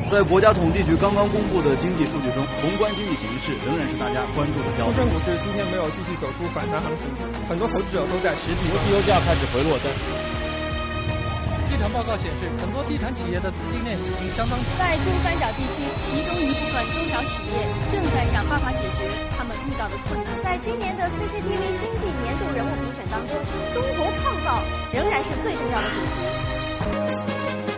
在国家统计局刚刚公布的经济数据中，宏观经济形势仍然是大家关注的焦点。 沪深股市今天没有继续走出反弹行情，很多投资者都在实际。 国际油价开始回落， 地产报告显示，很多地产企业的资金链已经相当紧。 在珠三角地区，其中一部分中小企业正在想办法解决他们遇到的困难。在今年的 CCTV 经济年度人物评选当中，中国创造仍然是最重要的主题。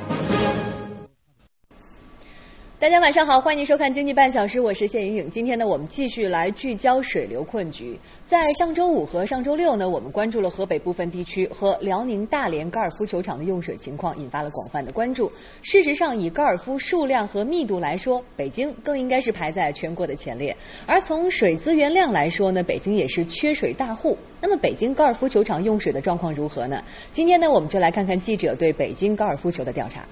大家晚上好，欢迎收看《经济半小时》，我是谢莹莹。今天呢，我们继续来聚焦水流困局。在上周五和上周六呢，我们关注了河北部分地区和辽宁大连高尔夫球场的用水情况，引发了广泛的关注。事实上，以高尔夫数量和密度来说，北京更应该是排在全国的前列。而从水资源量来说呢，北京也是缺水大户。那么，北京高尔夫球场用水的状况如何呢？今天呢，我们就来看看记者对北京高尔夫球的调查。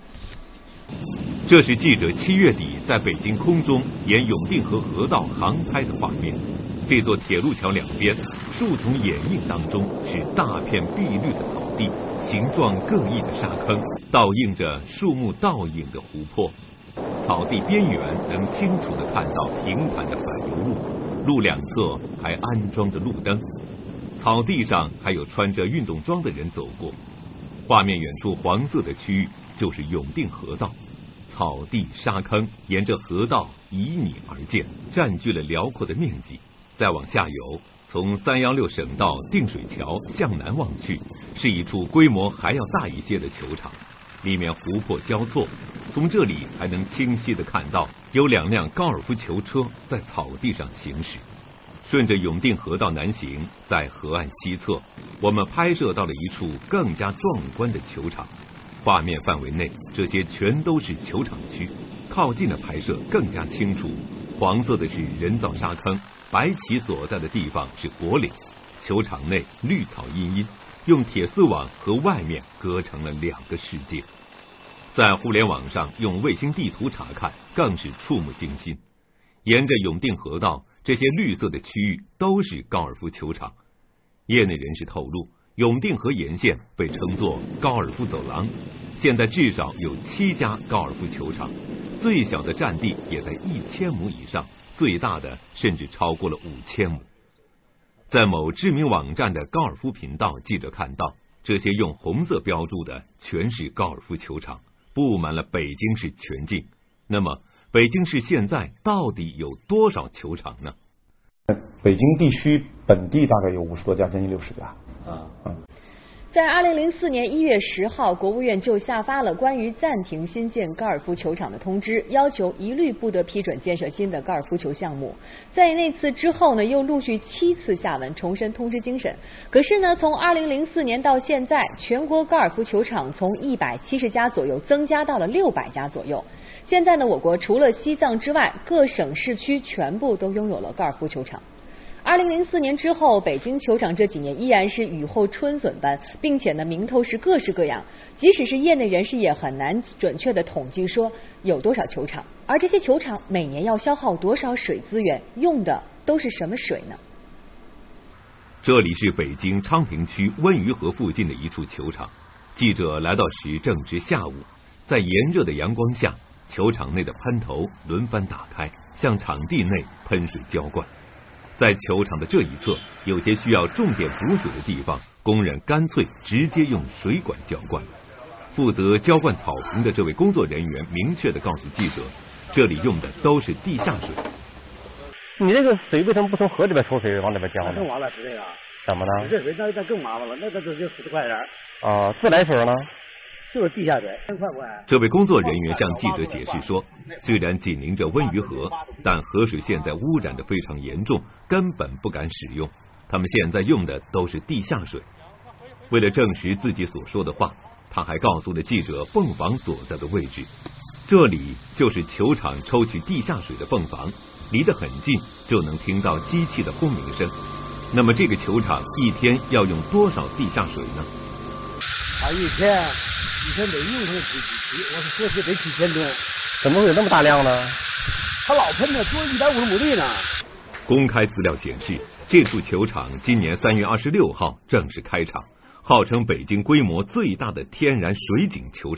这是记者7月底在北京空中沿永定河河道航拍的画面。这座铁路桥两边，树丛掩映当中是大片碧绿的草地，形状各异的沙坑，倒映着树木倒影的湖泊。草地边缘能清楚地看到平坦的柏油路，路两侧还安装着路灯。草地上还有穿着运动装的人走过。画面远处黄色的区域就是永定河道。草地、沙坑沿着河道旖旎而建，占据了辽阔的面积。再往下游，从316省道定水桥向南望去，是一处规模还要大一些的球场，里面湖泊交错。从这里还能清晰地看到有2辆高尔夫球车在草地上行驶。顺着永定河道南行，在河岸西侧，我们拍摄到了一处更加壮观的球场。画面范围内，这些全都是球场区。靠近的拍摄更加清楚，黄色的是人造沙坑，白旗所在的地方是果岭。球场内绿草茵茵，用铁丝网和外面隔成了2个世界。在互联网上用卫星地图查看，更是触目惊心。沿着永定河道，这些绿色的区域都是高尔夫球场。业内人士透露，永定河沿线被称作高尔夫走廊，现在至少有7家高尔夫球场，最小的占地也在1000亩以上，最大的甚至超过了5000亩。在某知名网站的高尔夫频道，记者看到这些用红色标注的全是高尔夫球场，布满了北京市全境。那么，北京市现在到底有多少球场呢？ 北京地区本地大概有50多家，将近60家。 在2004年1月10号，国务院就下发了关于暂停新建高尔夫球场的通知，要求一律不得批准建设新的高尔夫球项目。在那次之后呢，又陆续7次下文重申通知精神。可是呢，从2004年到现在，全国高尔夫球场从170家左右增加到了600家左右。现在呢，我国除了西藏之外，各省市区全部都拥有了高尔夫球场。2004年之后，北京球场这几年依然是雨后春笋般，并且呢名头是各式各样。即使是业内人士也很难准确的统计说有多少球场，而这些球场每年要消耗多少水资源，用的都是什么水呢？ 这里是北京昌平区温榆河附近的一处球场。记者来到时正值下午，在炎热的阳光下，球场内的喷头轮番打开，向场地内喷水浇灌。在球场的这一侧，有些需要重点补水的地方，工人干脆直接用水管浇灌。负责浇灌草坪的这位工作人员明确地告诉记者，这里用的都是地下水。 你这个水为什么不从河里边抽水往里边浇呢？ 更麻烦是这个。 怎么呢？ 这水那更麻烦了，那就40块钱。 自来水呢？ 就是地下水，1000块。 这位工作人员向记者解释说，虽然紧邻着温榆河，但河水现在污染得非常严重，根本不敢使用。他们现在用的都是地下水。为了证实自己所说的话，他还告诉了记者泵房所在的位置。这里就是球场抽取地下水的泵房，离得很近，就能听到机器的轰鸣声。那么这个球场一天要用多少地下水呢？ 一天得用上几期，我是说是得几千吨。 怎么会有那么大量呢？ 他老喷的，多150亩地呢。 公开资料显示，这处球场今年3月26号正式开场，号称北京规模最大的天然水景球场，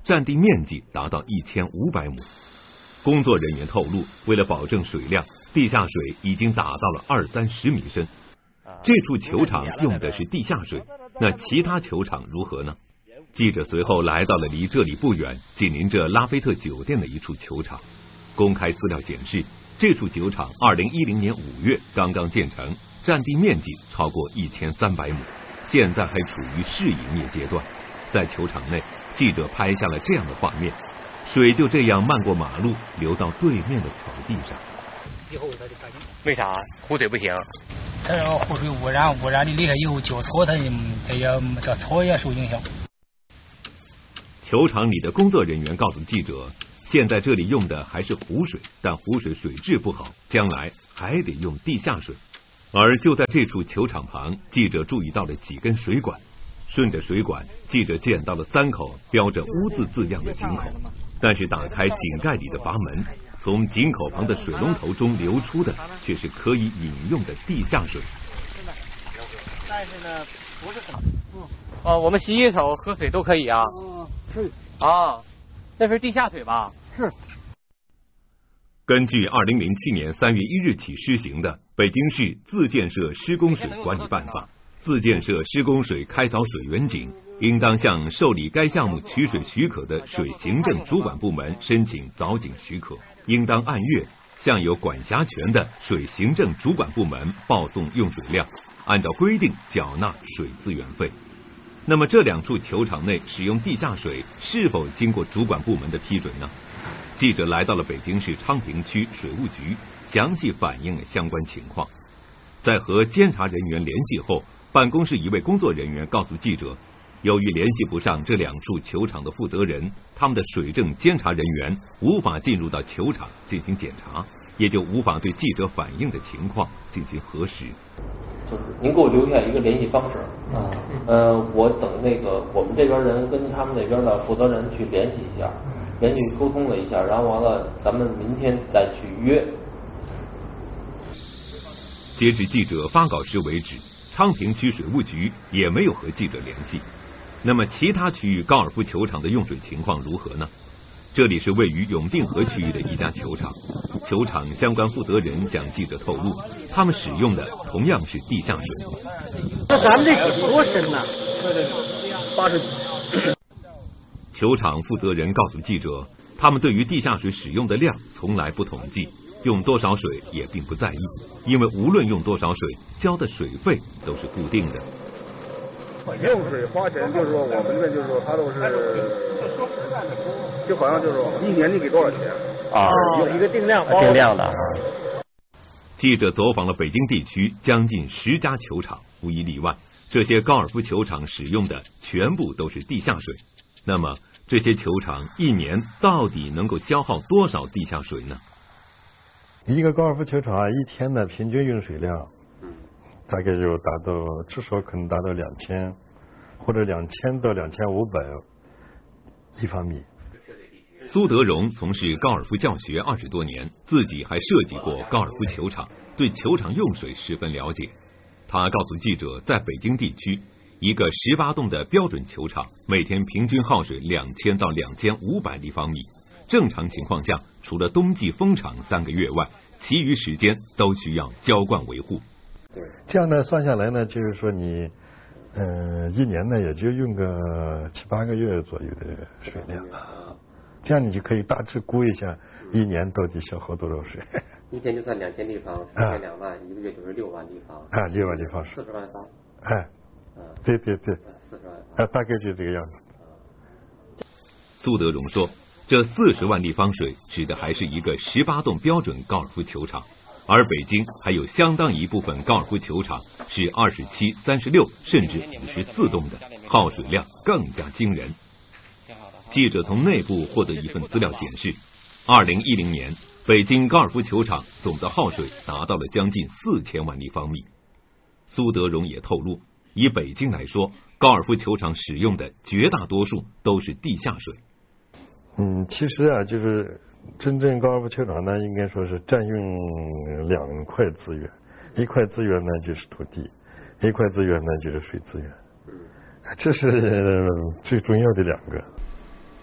占地面积达到1500亩。工作人员透露，为了保证水量，地下水已经达到了20-30米深。这处球场用的是地下水，那其他球场如何呢？记者随后来到了离这里不远、紧邻着拉菲特酒店的一处球场。公开资料显示，这处球场2010年5月刚刚建成，占地面积超过1300亩，现在还处于试营业阶段。在球场内，记者拍下了这样的画面，水就这样漫过马路，流到对面的草地上。 为啥湖水不行？ 它要湖水污染的厉害以后，浇草它也这草也受影响。 球场里的工作人员告诉记者，现在这里用的还是湖水，但湖水水质不好，将来还得用地下水。而就在这处球场旁，记者注意到了几根水管，顺着水管，记者见到了3口标着污渍字样的井口，但是打开井盖里的阀门，从井口旁的水龙头中流出的却是可以饮用的地下水。 但是呢，不是很我们洗手喝水都可以啊。 是啊，那是地下水吧？ 是。 根据2007年3月1日起施行的《北京市自建设施工水管理办法》，自建设施工水开凿水源井，应当向受理该项目取水许可的水行政主管部门申请凿井许可，应当按月向有管辖权的水行政主管部门报送用水量，按照规定缴纳水资源费。那么这2处球场内使用地下水是否经过主管部门的批准呢？记者来到了北京市昌平区水务局，详细反映了相关情况。在和监察人员联系后，办公室一位工作人员告诉记者，由于联系不上这2处球场的负责人，他们的水政监察人员无法进入到球场进行检查，也就无法对记者反映的情况进行核实。 就是您给我留下一个联系方式，我等我们这边人跟他们那边的负责人去联系一下，沟通了一下，然后完了咱们明天再去约。 截至记者发稿时为止，昌平区水务局也没有和记者联系。那么其他区域高尔夫球场的用水情况如何呢？这里是位于永定河区域的一家球场，球场相关负责人向记者透露，他们使用的同样是地下水。 那咱们这可多深呐？80几。 球场负责人告诉记者，他们对于地下水使用的量从来不统计，用多少水也并不在意，因为无论用多少水，交的水费都是固定的。 用水花钱就是说我们这就是说他都是，就好像就是说1年你给多少钱啊？ 有一个定量的啊。 记者走访了北京地区将近10家球场，无一例外，这些高尔夫球场使用的全部都是地下水。那么这些球场1年到底能够消耗多少地下水呢？ 一个高尔夫球场1天的平均用水量，大概就达到至少可能达到2000或者2000到2500立方米。 苏德荣从事高尔夫教学20多年，自己还设计过高尔夫球场，对球场用水十分了解。他告诉记者，在北京地区，一个18洞的标准球场每天平均耗水2000到2500立方米。正常情况下，除了冬季封场3个月外，其余时间都需要浇灌维护。 这样呢，算下来呢，就是说你1年呢也就用个7、8个月左右的水量。这样你就可以大致估一下1年到底消耗多少水。 1天就算2000立方，1天2万，1个月就是6万立方。 6万立方是。 40万方。 对。 40万。 大概就是这个样子。 苏德荣说，这40万立方水指的还是一个18洞标准高尔夫球场，而北京还有相当一部分高尔夫球场是27、36甚至54洞的，耗水量更加惊人。记者从内部获得一份资料显示，2010年北京高尔夫球场总的耗水达到了将近4000万立方米。苏德荣也透露，以北京来说，高尔夫球场使用的绝大多数都是地下水。 其实就是真正高尔夫球场呢，应该说是占用2块资源，一块资源呢就是土地，一块资源呢就是水资源，这是最重要的2个。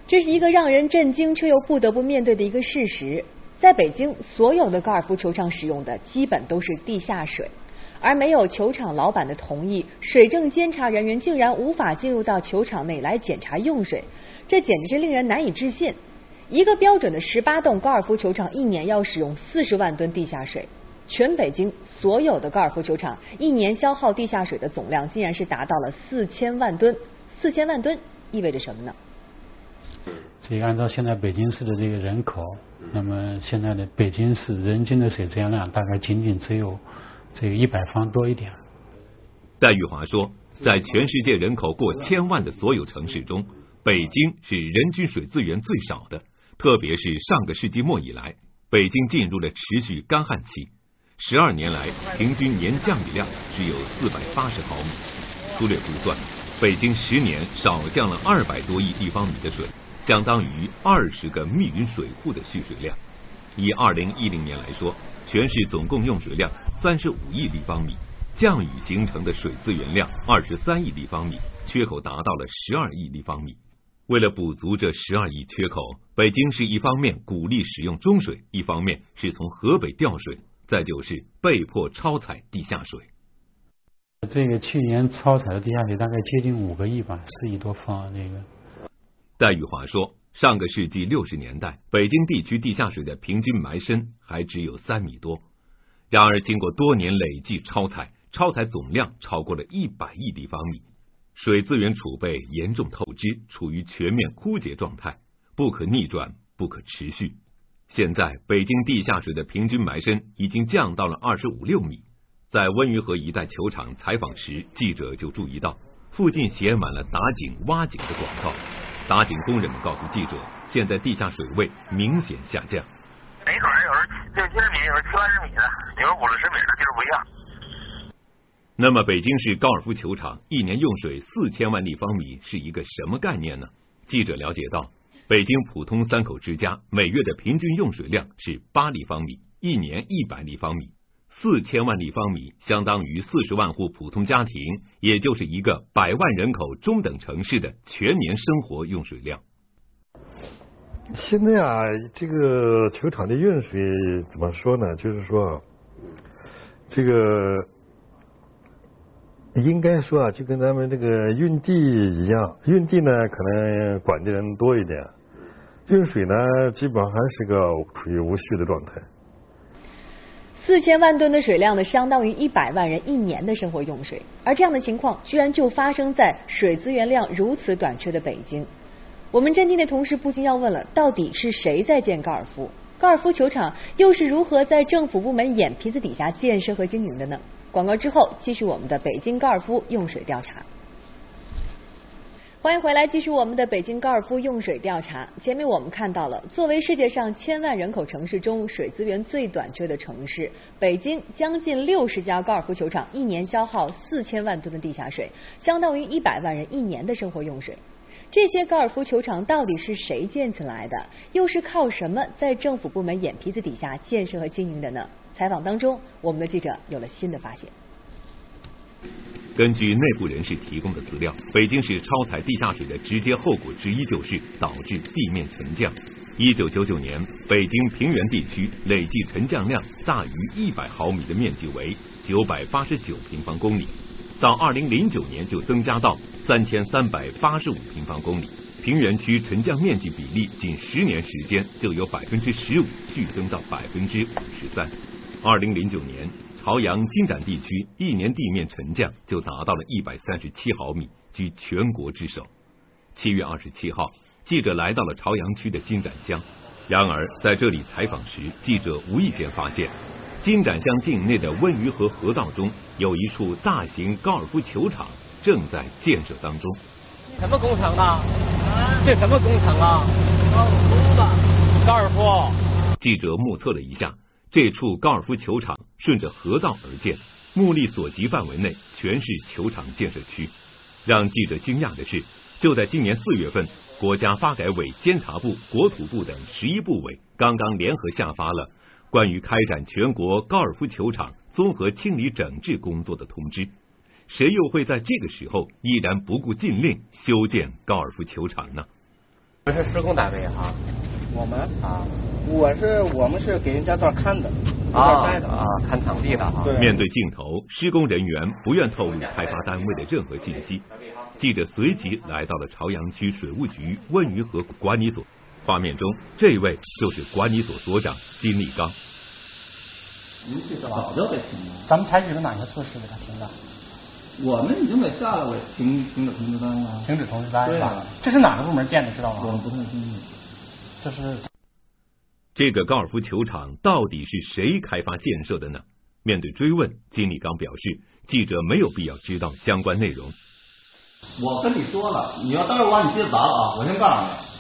这是一个让人震惊却又不得不面对的一个事实。在北京，所有的高尔夫球场使用的基本都是地下水，而没有球场老板的同意，水政监察人员竟然无法进入到球场内来检查用水，这简直是令人难以置信。一个标准的18栋高尔夫球场一年要使用40万吨地下水，全北京所有的高尔夫球场一年消耗地下水的总量竟然是达到了4000万吨。4000万吨意味着什么呢？ 这个按照现在北京市的这个人口，那么现在的北京市人均的水资源量大概仅仅只有这个100方多一点。 戴玉华说，在全世界人口过1000万的所有城市中，北京是人均水资源最少的。特别是上个世纪末以来，北京进入了持续干旱期，12年来平均年降雨量只有480毫米。粗略估算，北京10年少降了200多亿立方米的水，相当于20个密云水库的蓄水量。以2010年来说，全市总共用水量35亿立方米，降雨形成的水资源量23亿立方米，缺口达到了12亿立方米。为了补足这12亿缺口，北京市一方面鼓励使用中水，一方面是从河北调水，再就是被迫超采地下水。 这个去年超采的地下水大概接近5个亿吧，4亿多方。这个戴玉华说，上个世纪60年代，北京地区地下水的平均埋深还只有3米多。然而，经过多年累计超采总量超过了100亿立方米。水资源储备严重透支，处于全面枯竭状态，不可逆转，不可持续。现在北京地下水的平均埋深已经降到了25、6米。在温榆河一带球场采访时，记者就注意到附近写满了打井、挖井的广告。打井工人们告诉记者，现在地下水位明显下降。 每口人有时60米，有时70米的，有时50米的，就是不一样。 那么北京市高尔夫球场一年用水4000万立方米是一个什么概念呢？记者了解到，北京普通3口之家每月的平均用水量是8立方米，一年100立方米，4000万立方米相当于40万户普通家庭，也就是一个100万人口中等城市的全年生活用水量。 现在啊，这个球场的用水怎么说呢？就是说，这个应该说啊，就跟咱们这个运地一样，运地呢可能管的人多一点，用水呢基本上还是个处于无序的状态。 4000万吨的水量呢，相当于100万人一年的生活用水，而这样的情况居然就发生在水资源量如此短缺的北京。我们震惊的同时不禁要问了，到底是谁在建高尔夫？高尔夫球场又是如何在政府部门眼皮子底下建设和经营的呢？广告之后，继续我们的北京高尔夫用水调查。欢迎回来，继续我们的北京高尔夫用水调查。前面我们看到了，作为世界上1000万人口城市中水资源最短缺的城市，北京将近60家高尔夫球场一年消耗4000万吨的地下水，相当于100万人一年的生活用水。这些高尔夫球场到底是谁建起来的？又是靠什么在政府部门眼皮子底下建设和经营的呢？采访当中，我们的记者有了新的发现。 根据内部人士提供的资料，北京市超采地下水的直接后果之一就是导致地面沉降。1999年，北京平原地区累计沉降量大于100毫米的面积为989平方公里，到2009年就增加到3385平方公里，平原区沉降面积比例仅10年时间就由15%剧增到53%。2009年，朝阳金盏地区一年地面沉降就达到了137毫米，居全国之首。7月27号，记者来到了朝阳区的金盏乡，然而在这里采访时，记者无意间发现，金盏乡境内的温榆河河道中有一处大型高尔夫球场正在建设当中。 什么工程啊？这什么工程啊？高尔夫吧。高尔夫。 记者目测了一下，这处高尔夫球场顺着河道而建，目力所及范围内全是球场建设区。让记者惊讶的是，就在今年4月份，国家发改委、监察部、国土部等11部委刚刚联合下发了关于开展全国高尔夫球场综合清理整治工作的通知。谁又会在这个时候依然不顾禁令修建高尔夫球场呢？ 不是施工单位哈？ 我们啊，我们是给人家这儿看的。 看场地的哈。 面对镜头，施工人员不愿透露开发单位的任何信息。记者随即来到了朝阳区水务局温榆河管理所。画面中，这位就是管理所所长金立刚。 早就给停了。 咱们采取了哪些措施给他停了？ 我们已经给下了停止通知单了。 停止通知单是吧？这是哪个部门建的，知道吗？ 我们不太清楚。 这是。 这个高尔夫球场到底是谁开发建设的呢？面对追问，金立刚表示，记者没有必要知道相关内容。 我跟你说了，你要待会儿把你接着答了啊！我先告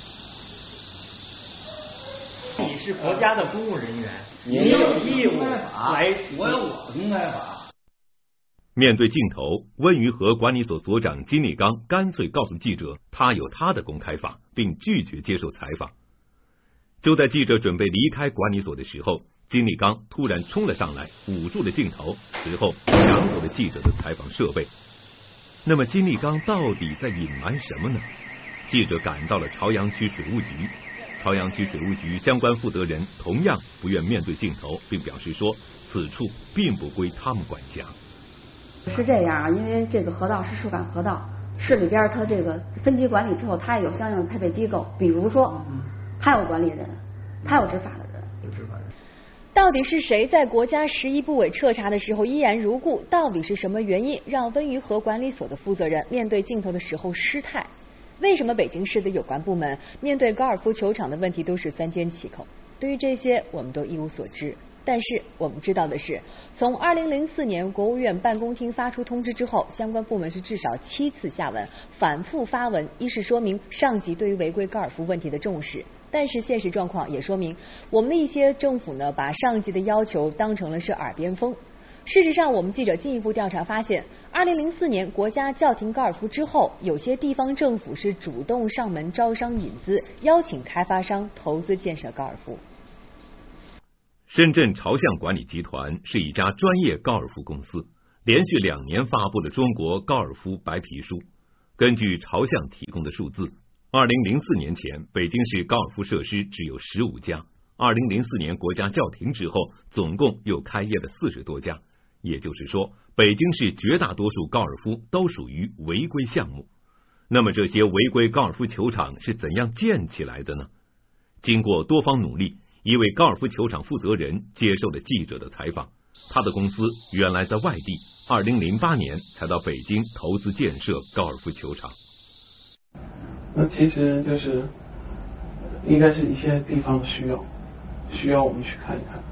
诉你，你是国家的公务人员， 你有义务来， 我有我的公开法。 面对镜头，温榆河管理所所长金立刚干脆告诉记者，他有他的公开法，并拒绝接受采访。就在记者准备离开管理所的时候，金立刚突然冲了上来，捂住了镜头，随后抢走了记者的采访设备。那么金立刚到底在隐瞒什么呢？记者赶到了朝阳区水务局，朝阳区水务局相关负责人同样不愿面对镜头，并表示说此处并不归他们管辖。 是这样啊，因为这个河道是市管河道，市里边它这个分级管理之后，它也有相应的配备机构，比如说它有管理人，它有执法的人。 到底是谁在国家11部委彻查的时候依然如故？到底是什么原因让温榆河管理所的负责人面对镜头的时候失态？为什么北京市的有关部门面对高尔夫球场的问题都是三缄其口？对于这些，我们都一无所知。但是我们知道的是，从2004年国务院办公厅发出通知之后，相关部门是至少7次下文，反复发文，一是说明上级对于违规高尔夫问题的重视。但是现实状况也说明，我们的一些政府呢，把上级的要求当成了是耳边风。事实上，我们记者进一步调查发现，2004年国家叫停高尔夫之后，有些地方政府是主动上门招商引资，邀请开发商投资建设高尔夫。 深圳朝向管理集团是一家专业高尔夫公司，连续2年发布了中国高尔夫白皮书。根据朝向提供的数字，2004年前，北京市高尔夫设施只有15家，2004年国家叫停之后，总共又开业了40多家。也就是说，北京市绝大多数高尔夫都属于违规项目。那么这些违规高尔夫球场是怎样建起来的呢？经过多方努力，一位高尔夫球场负责人接受了记者的采访。他的公司原来在外地，2008年才到北京投资建设高尔夫球场。 那其实就是应该是一些地方的需要我们去看一看。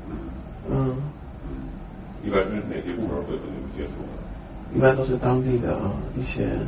一般是哪些部门会和你们接触的？ 一般都是当地的一些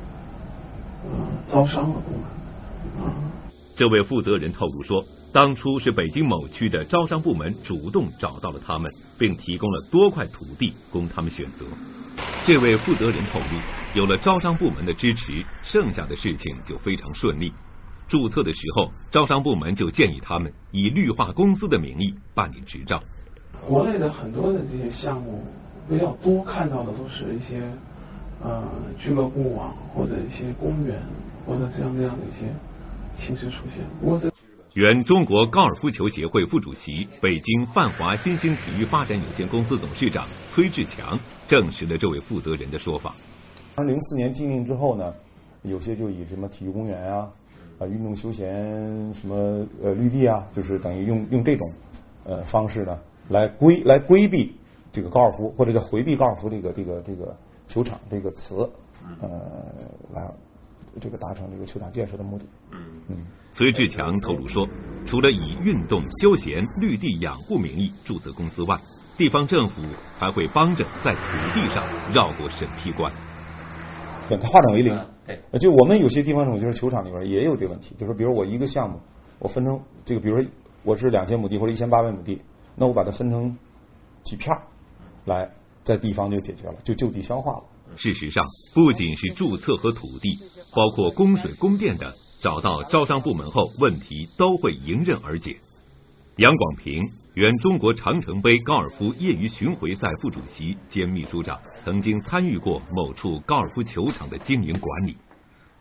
招商的部门。 这位负责人透露说，当初是北京某区的招商部门主动找到了他们，并提供了多块土地供他们选择。这位负责人透露，有了招商部门的支持，剩下的事情就非常顺利。注册的时候，招商部门就建议他们以绿化公司的名义办理执照。 国内的很多的这些项目比较多看到的都是一些俱乐部啊，或者一些公园，或者这样的一些形式出现。不过原中国高尔夫球协会副主席、北京泛华新兴体育发展有限公司董事长崔志强证实了这位负责人的说法。 2004年禁令之后呢，有些就以什么体育公园啊、运动休闲什么绿地啊，就是等于用这种方式呢来规避这个高尔夫，或者叫回避高尔夫这个球场这个词，来这个达成这个球场建设的目的。 崔志强透露说，除了以运动休闲绿地养护名义注册公司外，地方政府还会帮着在土地上绕过审批关。 对，它化整为零。就我们有些地方政府就是球场里边也有这个问题，就是比如我一个项目，我分成这个，比如说我是2000亩地或者1800亩地，那我把它分成几片来，在地方就解决了，就地消化了。 事实上，不仅是注册和土地，包括供水供电的，找到招商部门后，问题都会迎刃而解。杨广平，原中国长城杯高尔夫业余巡回赛副主席兼秘书长，曾经参与过某处高尔夫球场的经营管理。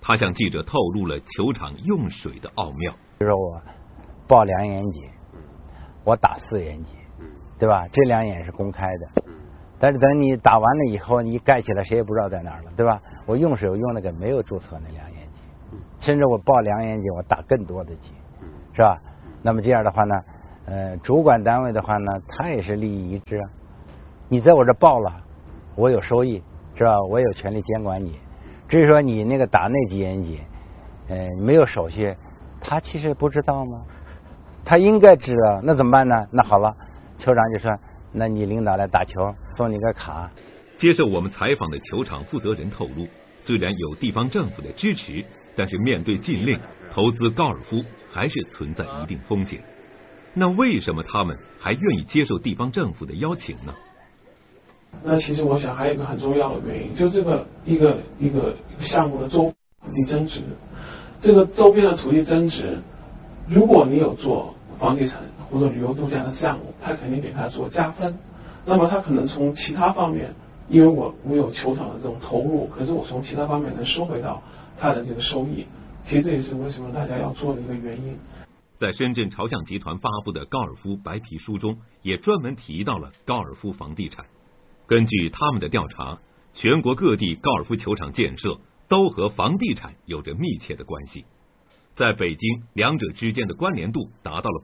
他向记者透露了球场用水的奥妙。 比如说我报2眼井，我打4眼井，对吧？这2眼是公开的，但是等你打完了以后，你盖起来谁也不知道在哪儿了，对吧？我用水我用那个没有注册那2眼井，甚至我报2眼井，我打更多的井，是吧？那么这样的话呢，主管单位的话呢，他也是利益一致啊。你在我这报了，我有收益，是吧？我有权利监管你。至于说你那个打那几眼井，没有手续，他其实不知道吗？他应该知道，那怎么办呢？那好了，酋长就说，那你领导来打球，送你个卡。 接受我们采访的球场负责人透露，虽然有地方政府的支持，但是面对禁令，投资高尔夫还是存在一定风险。那为什么他们还愿意接受地方政府的邀请呢？ 那其实我想还有一个很重要的原因，就这个一个项目的土地增值，这个周边的土地增值，如果你有做房地产或者旅游度假的项目，它肯定给它做加分。那么它可能从其他方面，因为我有球场的这种投入，可是我从其他方面能收回到它的这个收益。其实这也是为什么大家要做的一个原因。 在深圳朝向集团发布的高尔夫白皮书中，也专门提到了高尔夫房地产。根据他们的调查，全国各地高尔夫球场建设都和房地产有着密切的关系。在北京，两者之间的关联度达到了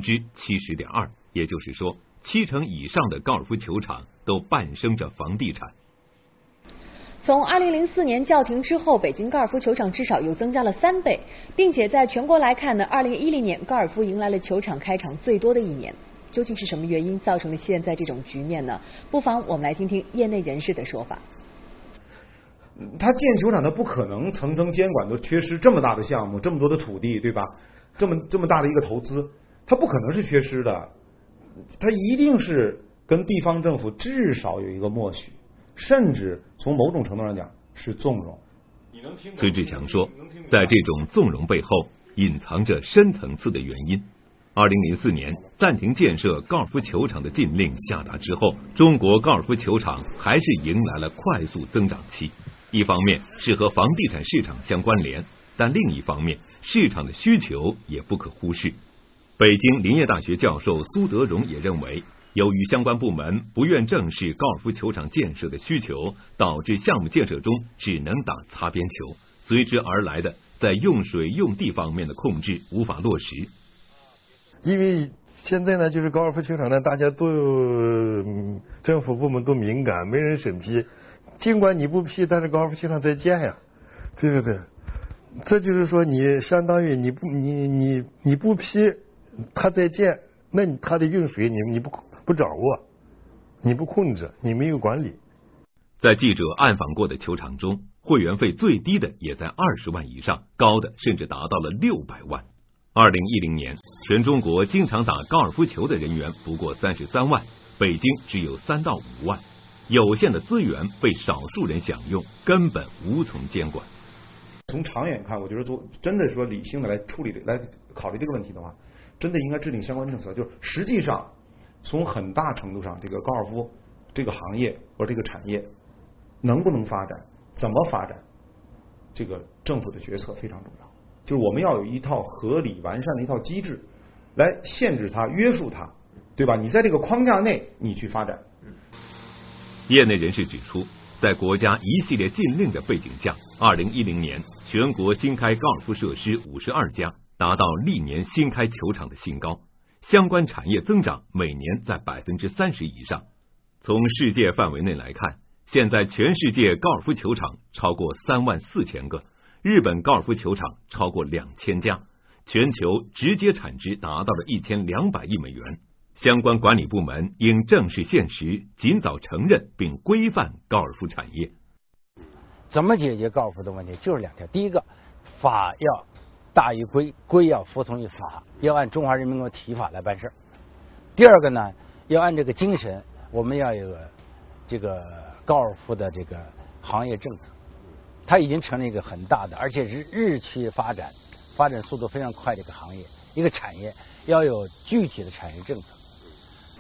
70.2%，也就是说，70%以上的高尔夫球场都伴生着房地产。 从2004年叫停之后，北京高尔夫球场至少又增加了3倍，并且在全国来看呢，2010年高尔夫迎来了球场开场最多的一年。究竟是什么原因造成了现在这种局面呢？不妨我们来听听业内人士的说法。 他建球场，他不可能层层监管都缺失这么大的项目，这么多的土地，对吧？这么大的一个投资，他不可能是缺失的，他一定是跟地方政府至少有一个默许，甚至从某种程度上讲是纵容。 崔志强说，在这种纵容背后隐藏着深层次的原因。2004年暂停建设高尔夫球场的禁令下达之后，中国高尔夫球场还是迎来了快速增长期。一方面是和房地产市场相关联，但另一方面市场的需求也不可忽视。北京林业大学教授苏德荣也认为，由于相关部门不愿正视高尔夫球场建设的需求，导致项目建设中只能打擦边球，随之而来的在用水用地方面的控制无法落实。 因为现在呢，就是高尔夫球场呢，大家都政府部门都敏感，没人审批。尽管你不批，但是高尔夫球场在建呀，对不对？这就是说，你相当于你不批，他在建，那他的用水你不掌握，你不控制，你没有管理。 在记者暗访过的球场中，会员费最低的也在20万以上，高的甚至达到了600万。2010年，全中国经常打高尔夫球的人员不过33万，北京只有3到5万，有限的资源被少数人享用，根本无从监管。 从长远看，我觉得真的说理性的来考虑这个问题的话，真的应该制定相关政策。就是实际上，从很大程度上，这个高尔夫这个行业或者这个产业能不能发展，怎么发展，这个政府的决策非常重要。就是我们要有一套合理完善的一套机制，来限制它、约束它，对吧？你在这个框架内，你去发展。 业内人士指出，在国家一系列禁令的背景下，2010年全国新开高尔夫设施52家，达到历年新开球场的新高，相关产业增长每年在30%以上。从世界范围内来看，现在全世界高尔夫球场超过34000个。日本高尔夫球场超过2000家，全球直接产值达到了1200亿美元。相关管理部门应正视现实，尽早承认并规范高尔夫产业。 怎么解决高尔夫的问题？就是2条：第一个，法要大于规，规要服从于法，要按中华人民共和国体法来办事；第二个呢，要按这个精神，我们要有这个高尔夫的这个行业政策。它已经成了一个很大的，而且是日趋发展速度非常快的一个行业，一个产业，要有具体的产业政策。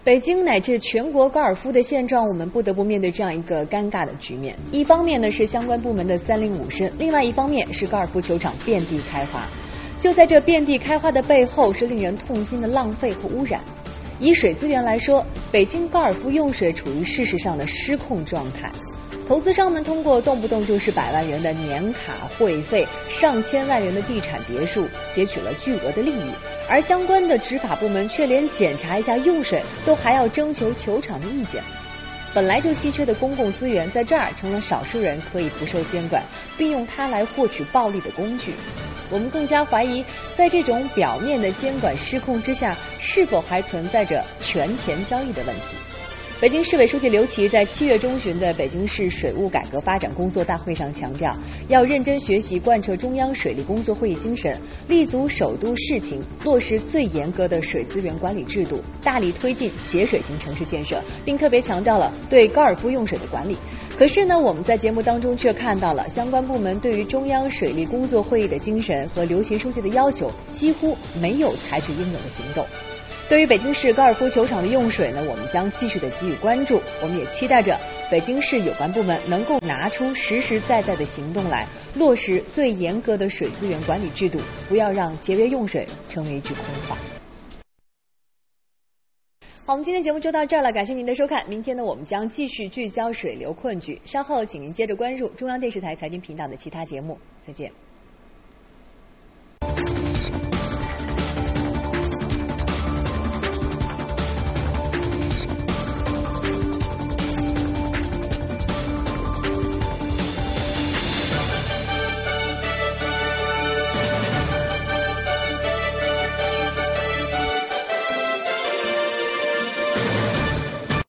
北京乃至全国高尔夫的现状，我们不得不面对这样一个尴尬的局面。一方面呢是相关部门的三令五申，另外一方面是高尔夫球场遍地开花。就在这遍地开花的背后，是令人痛心的浪费和污染。以水资源来说，北京高尔夫用水处于事实上的失控状态。投资商们通过动不动就是100万元的年卡会费、上千万元的地产别墅，截取了巨额的利益，而相关的执法部门却连检查一下用水都还要征求球场的意见。本来就稀缺的公共资源，在这儿成了少数人可以不受监管，并用它来获取暴利的工具。我们更加怀疑，在这种表面的监管失控之下，是否还存在着权钱交易的问题。北京市委书记刘琦在7月中旬的北京市水务改革发展工作大会上强调，要认真学习贯彻中央水利工作会议精神，立足首都事情，落实最严格的水资源管理制度，大力推进节水型城市建设，并特别强调了对高尔夫用水的管理。可是呢，我们在节目当中却看到了相关部门对于中央水利工作会议的精神和刘琦书记的要求几乎没有采取应有的行动。对于北京市高尔夫球场的用水呢，我们将继续的给予关注。我们也期待着北京市有关部门能够拿出实实在在的行动来，落实最严格的水资源管理制度，不要让节约用水成为一句空话。好，我们今天节目就到这儿了，感谢您的收看。明天呢，我们将继续聚焦水流困局。稍后请您接着关注中央电视台财经频道的其他节目。再见。